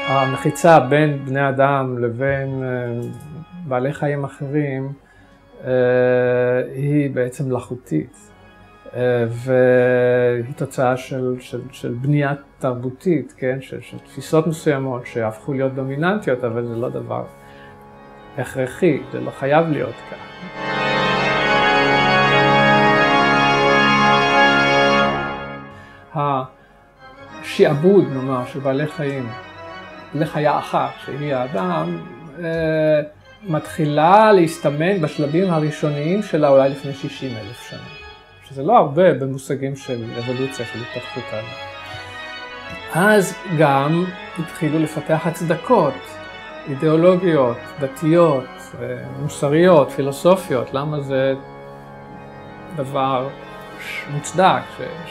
המחיצה בין בני אדם לבין בעלי חיים אחרים היא בעצם מלאכותית, והיא תוצאה של בנייה תרבותית, כן? של תפיסות מסוימות שהפכו להיות דומיננטיות, אבל זה לא דבר הכרחי, זה לא חייב להיות כך. השעבוד, נאמר, של בעלי חיים לחיה אחת, שהיא האדם, מתחילה להסתמן בשלבים הראשוניים שלה אולי לפני 60,000 שנה. שזה לא הרבה במושגים של אבולוציה, של התפתחות האלה. אז גם התחילו לפתח הצדקות, אידיאולוגיות, דתיות, מוסריות, פילוסופיות, למה זה דבר מוצדק,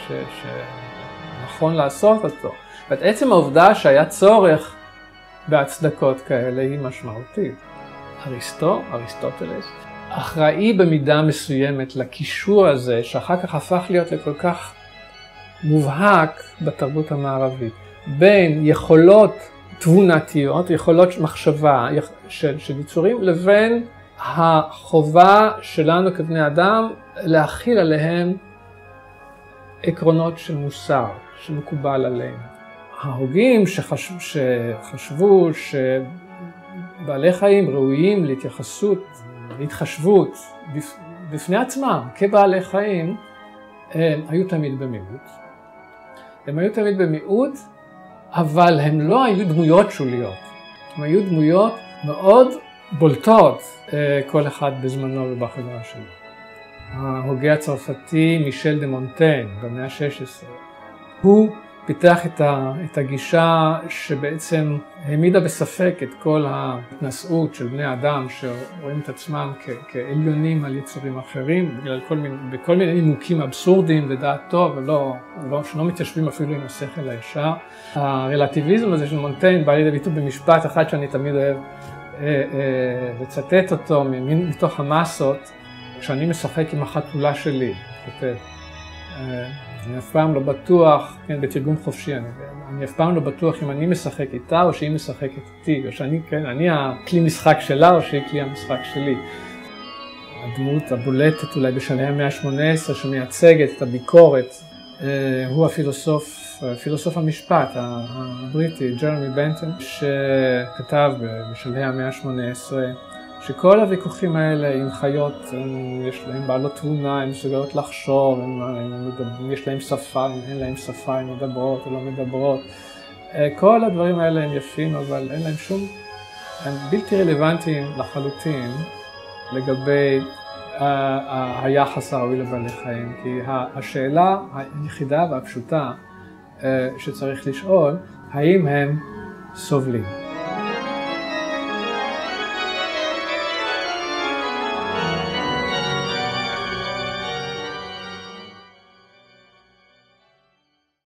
שנכון לעשות אותו. בעצם העובדה שהיה צורך בהצדקות כאלה היא משמעותית. אריסטוטלס, אחראי במידה מסוימת לקישור הזה, שאחר כך הפך להיות לכל כך מובהק בתרבות המערבית, בין יכולות תבונתיות, יכולות מחשבה של יצורים, לבין החובה שלנו כבני אדם להכיל עליהם עקרונות של מוסר, שמקובל עליהם. ההוגים שחשבו שבעלי חיים ראויים להתייחסות, להתחשבות בפני עצמם כבעלי חיים, הם היו תמיד במיעוט. הם היו תמיד במיעוט, אבל הם לא היו דמויות שוליות. הם היו דמויות מאוד בולטות, כל אחד בזמנו ובחברה שלו. ההוגה הצרפתי מישל דה מונטיין במאה ה-16, הוא פיתח את הגישה שבעצם העמידה בספק את כל ההתנשאות של בני אדם שרואים את עצמם כעליונים על יצורים אחרים, בכל מיני נימוקים אבסורדיים ודעת טוב, שלא מתיישבים אפילו עם השכל הישר. הרלטיביזם הזה של מונטיין בא לידי ביטוי במשפט אחד שאני תמיד אוהב לצטט אותו מתוך המסות, כשאני משחק עם החתולה שלי, כותב. אני אף פעם לא בטוח, כן, בתרגום חופשי, אני אף פעם לא בטוח אם אני משחק איתה או שהיא משחקת איתי, או שאני, כן, אני הכלי משחק שלה או שהיא כלי המשחק שלי. הדמות הבולטת אולי בשלהי המאה ה-18 שמייצגת את הביקורת, הוא פילוסוף המשפט הבריטי, ג'רמי בנטון, שכתב בשלהי המאה ה-18, שכל הוויכוחים האלה עם חיות, יש להם בעלות תבונה, הן מסוגלות לחשוב, יש להם שפה, אין להם שפה, הן מדברות או לא מדברות. כל הדברים האלה הם יפים, אבל אין להם שום, הם בלתי רלוונטיים לחלוטין לגבי היחס הראוי לבעלי חיים. כי השאלה היחידה והפשוטה שצריך לשאול, האם הם סובלים?